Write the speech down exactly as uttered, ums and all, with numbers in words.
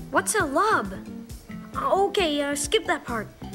What's a lub? Okay, uh, skip that part.